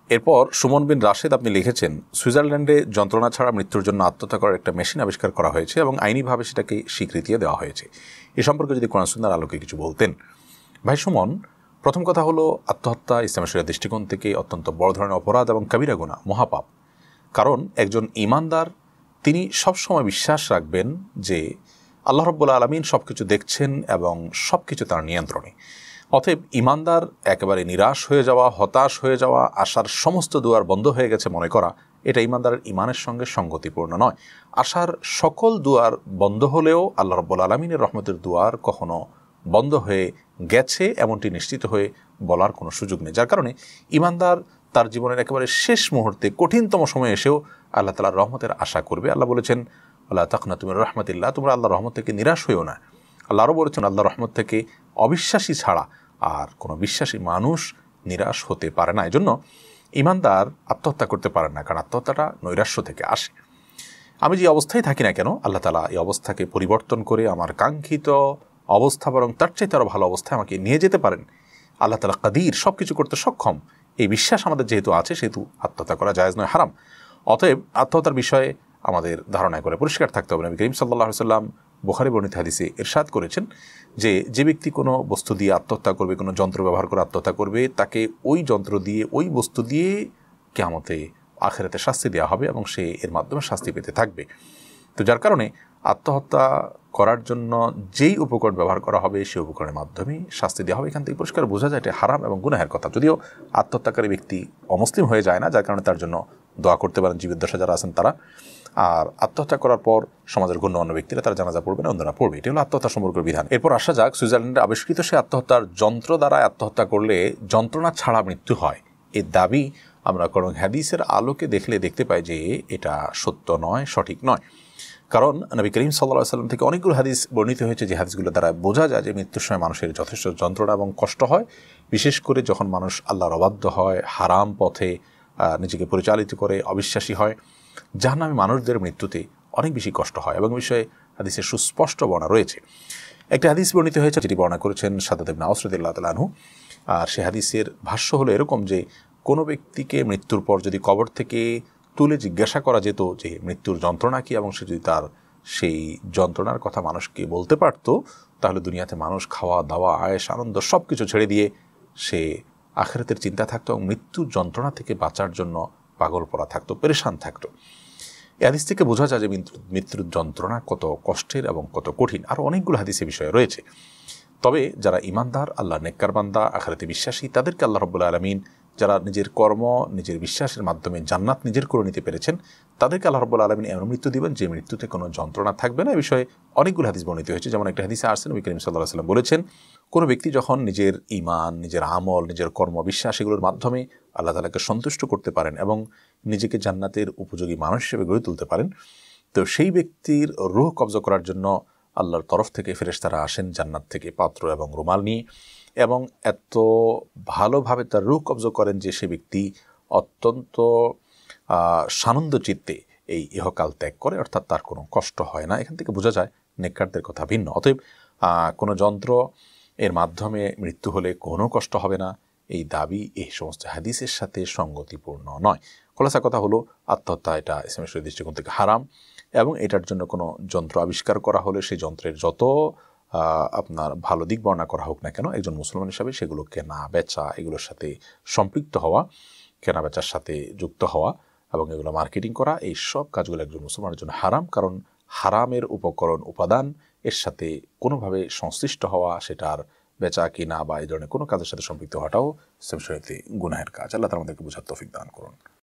এরপর সুমন বিন রাশেদ আপনি লিখেছেন, সুইজারল্যান্ডে যন্ত্রণা ছাড়া মৃত্যুর জন্য আত্মহত্যা করার একটা মেশিন আবিষ্কার করা হয়েছে এবং আইনিভাবে সেটাকে স্বীকৃতিও দেওয়া হয়েছে। এ সম্পর্কে যদি কোরআন সুন্নাহর আলোকে কিছু বলতেন। ভাই সুমন, প্রথম কথা হলো, আত্মহত্যা ইসলামের শরিয়ার দৃষ্টিকোণ থেকে অত্যন্ত বড় ধরনের অপরাধ এবং কাবিরা গুনাহ, মহাপাপ। কারণ একজন ঈমানদার তিনি সবসময় বিশ্বাস রাখবেন যে আল্লাহ রাব্বুল আলামিন সব কিছু দেখছেন এবং সব কিছু তার নিয়ন্ত্রণে। অতএব ঈমানদার একেবারে নিরাশ হয়ে যাওয়া, হতাশ হয়ে যাওয়া, আশার সমস্ত দুয়ার বন্ধ হয়ে গেছে মনে করা, এটা ঈমানদারের ঈমানের সঙ্গে সঙ্গতিপূর্ণ নয়। আশার সকল দুয়ার বন্ধ হলেও আল্লাহ রাব্বুল আলামিনের রহমতের দুয়ার কখনো বন্ধ হয়ে গেছে এমনটি নিশ্চিত হয়ে বলার কোনো সুযোগ নেই। যার কারণে ঈমানদার তার জীবনের একেবারে শেষ মুহূর্তে কঠিনতম সময়ে এসেও আল্লাহ তাআলার রহমতের আশা করবে। আল্লাহ বলেছেন, আল্লাহ তাকনাতু মির রাহমাতিল্লাহ, তোমরা আল্লাহর রহমত থেকে নিরাশ হইও না। আল্লাহ আরও বলেছেন, আল্লাহর রহমত থেকে অবিশ্বাসী ছাড়া আর কোনো বিশ্বাসী মানুষ নিরাশ হতে পারে না। এজন্য ঈমানদার আত্মহত্যা করতে পারেন না, কারণ আত্মহত্যাটা নৈরাশ্য থেকে আসে। আমি যে অবস্থায় থাকি না কেন, আল্লাহ তাআলা এই অবস্থাকে পরিবর্তন করে আমার কাঙ্ক্ষিত অবস্থা বরং তার চাইতে আরও ভালো অবস্থায় আমাকে নিয়ে যেতে পারেন। আল্লাহ তাআলা কাদির, সব কিছু করতে সক্ষম, এই বিশ্বাস আমাদের যেহেতু আছে সেহেতু আত্মহত্যা করা জায়েজ নয়, হারাম। অতএব আত্মহত্যার বিষয়ে আমাদের ধারণা করে পরিষ্কার থাকতে হবে। নবী করিম সাল্লাল্লাহু আলাইহি ওয়াসাল্লাম বুখারী বর্ণিত হাদিসে ইরশাদ করেছেন যে ব্যক্তি কোনো বস্তু দিয়ে আত্মহত্যা করবে, কোনো যন্ত্র ব্যবহার করে আত্মহত্যা করবে, তাকে ওই যন্ত্র দিয়ে, ওই বস্তু দিয়ে কিয়ামতে আখিরাতে শাস্তি দেওয়া হবে এবং সে এর মাধ্যমে শাস্তি পেতে থাকবে। তো যার কারণে আত্মহত্যা করার জন্য যেই উপকরণ ব্যবহার করা হবে সেই উপকরণের মাধ্যমে শাস্তি দেওয়া হবে। এখান থেকে পরিষ্কার বোঝা যায় এটা হারাম এবং গুনাহের কথা। যদিও আত্মহত্যাকারী ব্যক্তি অমুসলিম হয়ে যায় না, যার কারণে তার জন্য দোয়া করতে পারেন জীবদ্দশা যারা আছেন তারা। আর আত্মহত্যা করার পর সমাজের গণ্যমান্য ব্যক্তিরা তারা জানাজা পড়বে না, অন্যরা পড়বে। এটি হলো আত্মহত্যা সম্পর্কের বিধান। এরপর আসা যাক, সুইজারল্যান্ডে আবিষ্কৃত সে আত্মহত্যার যন্ত্র দ্বারা আত্মহত্যা করলে যন্ত্রণা ছাড়া মৃত্যু হয়, এর দাবি আমরা কোরআন হাদিসের আলোকে দেখতে পাই যে এটা সত্য নয়, সঠিক নয়। কারণ নবী করিম সাল্লাল্লাহু আলাইহি ওয়াসাল্লাম থেকে অনেকগুলো হাদিস বর্ণিত হয়েছে যে হাদিসগুলো দ্বারা বোঝা যায় যে মৃত্যুর সময় মানুষের যথেষ্ট যন্ত্রণা এবং কষ্ট হয়, বিশেষ করে যখন মানুষ আল্লাহর অবাধ্য হয়, হারাম পথে নিজেকে পরিচালিত করে, অবিশ্বাসী হয়। জাহান্নামী মানুষদের মৃত্যুতে অনেক বেশি কষ্ট হয় এবং বিষয়ে হাদিসের সুস্পষ্ট বর্ণনা রয়েছে। একটা হাদিস বর্ণিত হয়েছে যেটি বর্ণনা করেছেন সাদাত ইবনে আওস রাদিয়াল্লাহু তাআলা আনহু। আর সে হাদিসের ভাষ্য হলো এরকম যে কোনো ব্যক্তিকে মৃত্যুর পর যদি কবর থেকে তুলে জিজ্ঞাসা করা যেত যে মৃত্যুর যন্ত্রণা কী, এবং সে যদি তার সেই যন্ত্রণার কথা মানুষকে বলতে পারত, তাহলে দুনিয়াতে মানুষ খাওয়া দাওয়া, আয়েশ আনন্দ সব কিছু ছেড়ে দিয়ে সে আখিরাতের চিন্তা থাকতো এবং মৃত্যুর যন্ত্রণা থেকে বাঁচার জন্য পাগল পড়া থাকতো, পেরেশান থাকতো। এই হাদিস থেকে বোঝা যায় যে মৃত্যুর যন্ত্রণা কত কষ্টের এবং কত কঠিন। আরও অনেকগুলো হাদিসের বিষয় রয়েছে। তবে যারা ঈমানদার, আল্লাহ নেককার বান্দা, আখিরাতে বিশ্বাসী, তাদেরকে আল্লাহ রাব্বুল আলামিন যারা নিজের কর্ম, নিজের বিশ্বাসের মাধ্যমে জান্নাত নিজের করে নিতে পেরেছেন, তাদেরকে আল্লাহ রাব্বুল আলামিন এমন মৃত্যু দিবেন যে মৃত্যুতে কোনো যন্ত্রণা থাকবে না। এই বিষয়ে অনেকগুলো হাদিস বর্ণিত হয়েছে। যেমন একটা হাদিসে আসছে নবী করিম সাল্লাল্লাহু আলাইহি ওয়াসাল্লাম বলেছেন, কোনো ব্যক্তি যখন নিজের ঈমান, নিজের আমল, নিজের কর্ম, বিশ্বাস এগুলোর মাধ্যমে আল্লাহ তাআলাকে সন্তুষ্ট করতে পারেন এবং নিজেকে জান্নাতের উপযোগী মানুষ হিসেবে গড়ে তুলতে পারেন, তো সেই ব্যক্তির রূহ কবজা করার জন্য আল্লাহর তরফ থেকে ফেরেশতারা আসেন জান্নাত থেকে পাত্র এবং রুমাল নিয়ে, এবং এত ভালোভাবে তার রূহ কবজা করেন যে সে ব্যক্তি অত্যন্ত সানন্দ চিত্তে এই ইহকাল ত্যাগ করে, অর্থাৎ তার কোনো কষ্ট হয় না। এখান থেকে বোঝা যায় নেককারদের কথা ভিন্ন। অতএব কোনো যন্ত্র এর মাধ্যমে মৃত্যু হলে কোনো কষ্ট হবে না, এই দাবি এই সমস্ত হাদিসের সাথে সঙ্গতিপূর্ণ নয়। খোলাসা কথা হলো, আত্মহত্যা এটা ইসলামের শরীয়তের দৃষ্টিকোণ থেকে হারাম, এবং এটার জন্য কোনো যন্ত্র আবিষ্কার করা হলে সেই যন্ত্রের যত আপনার ভালো দিক বর্ণনা করা হোক না কেন, একজন মুসলমান হিসাবে সেগুলো কেনা বেচা, এগুলোর সাথে সম্পৃক্ত হওয়া, কেনা বেচার সাথে যুক্ত হওয়া এবং এগুলো মার্কেটিং করা, এই সব কাজগুলো একজন মুসলমানের জন্য হারাম। কারণ হারামের উপকরণ, উপাদান এর সাথে কোনোভাবে সংশ্লিষ্ট হওয়া, সেটার বেচা কিনা বা এই ধরনের কোনো কাজের সাথে সম্পৃক্ত হওয়াটাও ইসলামের শরীয়তে গুনাহের কাজ। আল্লাহ তাআলা আমাদেরকে বুঝার তৌফিক দান করুন।